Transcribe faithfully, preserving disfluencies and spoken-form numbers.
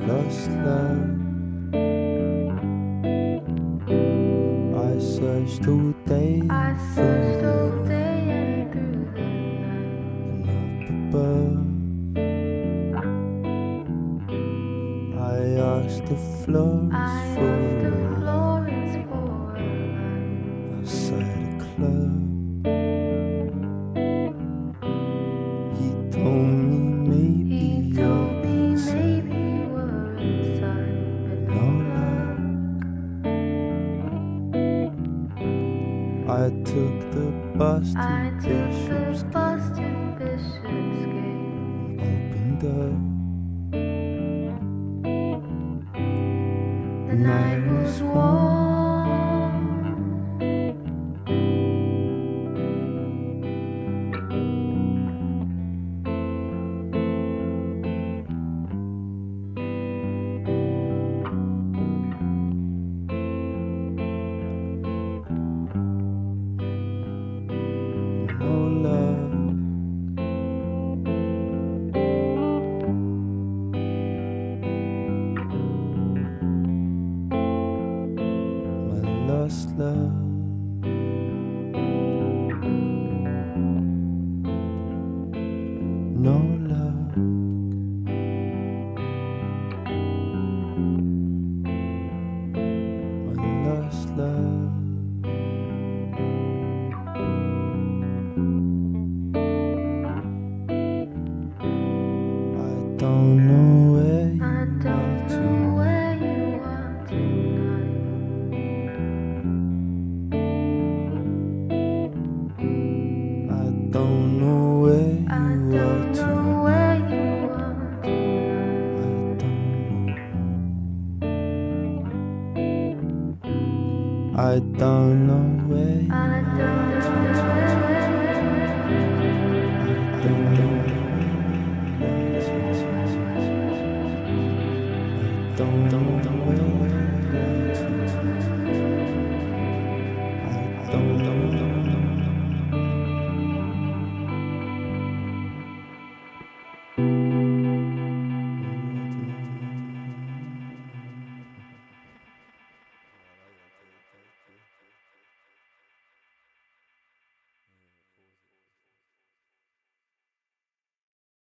lost love. I searched all day I searched all day and through the night, and up above. I asked the florist I for asked the a light Florence for a light outside a club. He told me maybe He you're told me inside. maybe you were inside, but No no luck. luck. I took the bus to I took the Bishop's bus Gate to Bishopsgate, and opened up. the night was warm. No love. My lost love. No luck. My lost love. I don't know where you I are don't know tonight. where you are tonight. I don't know where I you are don't know tonight. where you are tonight. I don't know where you I are don't know tonight. where I don't know where you are tonight. I don't know where